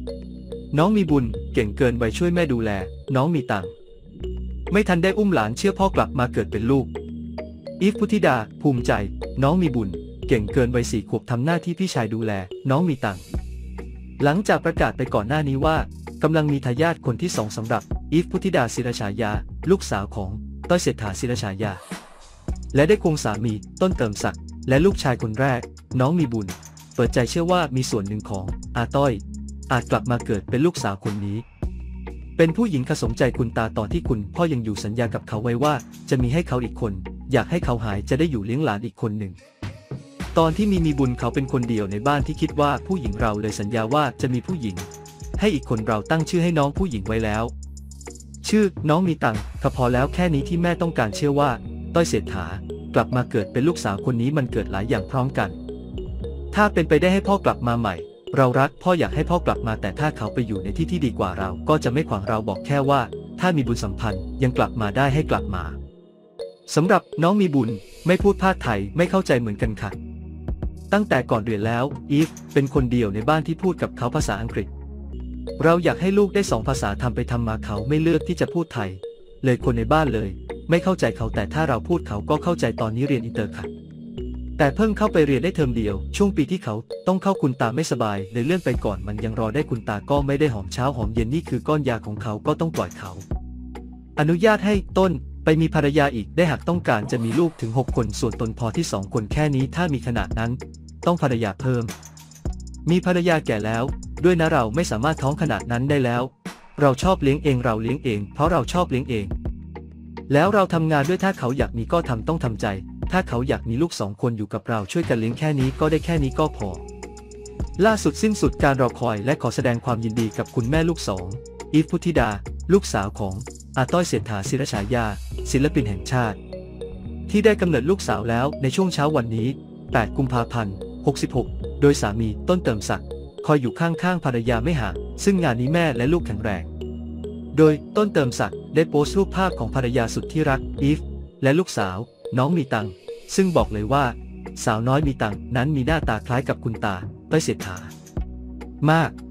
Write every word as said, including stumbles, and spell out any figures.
น้องมีบุญเก่งเกินวัยช่วยแม่ดูแลน้องมีตังค์ไม่ทันได้อุ้มหลานเชื่อพ่อกลับมาเกิดเป็นลูกอีฟพุทธิดาภูมิใจน้องมีบุญเก่งเกินวัยสี่ขวบทำหน้าที่พี่ชายดูแลน้องมีตังค์หลังจากประกาศไปก่อนหน้านี้ว่ากำลังมีทายาทคนที่สองสำหรับอีฟพุทธิดาศิรฉายาลูกสาวของต้อยเศรษฐาศิรฉายาและได้ควงสามีต้นเติมศักดิ์และลูกชายคนแรกน้องมีบุญเปิดใจเชื่อว่ามีส่วนหนึ่งของอาต้อยอาจกลับมาเกิดเป็นลูกสาวคนนี้เป็นผู้หญิงผสมใจคุณตาตอนที่คุณพ่อยังอยู่สัญญากับเขาไว้ว่าจะมีให้เขาอีกคนอยากให้เขาหายจะได้อยู่เลี้ยงหลานอีกคนหนึ่งตอนที่มีมีบุญเขาเป็นคนเดียวในบ้านที่คิดว่าผู้หญิงเราเลยสัญญาว่าจะมีผู้หญิงให้อีกคนเราตั้งชื่อให้น้องผู้หญิงไว้แล้วชื่อน้องมีตังค์ก็พอแล้วแค่นี้ที่แม่ต้องการเชื่อว่าต้อยเศรษฐากลับมาเกิดเป็นลูกสาวคนนี้มันเกิดหลายอย่างพร้อมกันถ้าเป็นไปได้ให้พ่อกลับมาใหม่เรารักพ่ออยากให้พ่อกลับมาแต่ถ้าเขาไปอยู่ในที่ที่ดีกว่าเราก็จะไม่ขวางเราบอกแค่ว่าถ้ามีบุญสัมพันธ์ยังกลับมาได้ให้กลับมาสำหรับน้องมีบุญไม่พูดภาษาไทยไม่เข้าใจเหมือนกันค่ะตั้งแต่ก่อนเรียนแล้วอีฟเป็นคนเดียวในบ้านที่พูดกับเขาภาษาอังกฤษเราอยากให้ลูกได้สองภาษาทำไปทำมาเขาไม่เลือกที่จะพูดไทยเลยคนในบ้านเลยไม่เข้าใจเขาแต่ถ้าเราพูดเขาก็เข้าใจตอนนี้เรียนอินเตอร์ค่ะแต่เพิ่งเข้าไปเรียนได้เทอมเดียวช่วงปีที่เขาต้องเข้าคุณตาไม่สบายเลยเลื่อนไปก่อนมันยังรอได้คุณตาก็ไม่ได้หอมเช้าหอมเย็นนี่คือก้อนยาของเขาก็ต้องปล่อยเขาอนุญาตให้ต้นไปมีภรรยาอีกได้หากต้องการจะมีลูกถึงหกคนส่วนตนพอที่สองคนแค่นี้ถ้ามีขนาดนั้นต้องภรรยาเพิ่มมีภรรยาแก่แล้วด้วยนะเราไม่สามารถท้องขนาดนั้นได้แล้วเราชอบเลี้ยงเองเราเลี้ยงเองเพราะเราชอบเลี้ยงเองแล้วเราทำงานด้วยถ้าเขาอยากมีก็ทำต้องทำใจถ้าเขาอยากมีลูกสองคนอยู่กับเราช่วยกันเลี้ยงแค่นี้ก็ได้แค่นี้ก็พอล่าสุดสิ้นสุดการรอคอยและขอแสดงความยินดีกับคุณแม่ลูกสองอีฟพุทธิดาลูกสาวของอาต้อยเศรษฐาศิรฉายาศิลปินแห่งชาติที่ได้กำเนิดลูกสาวแล้วในช่วงเช้าวันนี้แปดกุมภาพันธ์หกสิบหกโดยสามีต้นเติมศักดิ์คอยอยู่ข้างๆภรรยาไม่ห่างซึ่งงานนี้แม่และลูกแข็งแรงโดยต้นเติมศักดิ์ได้โพสต์รูปภาพของภรรยาสุดที่รักอีฟและลูกสาวน้องมีตังซึ่งบอกเลยว่าสาวน้อยมีตังนั้นมีหน้าตาคล้ายกับคุณตาต้อยเศรษฐามาก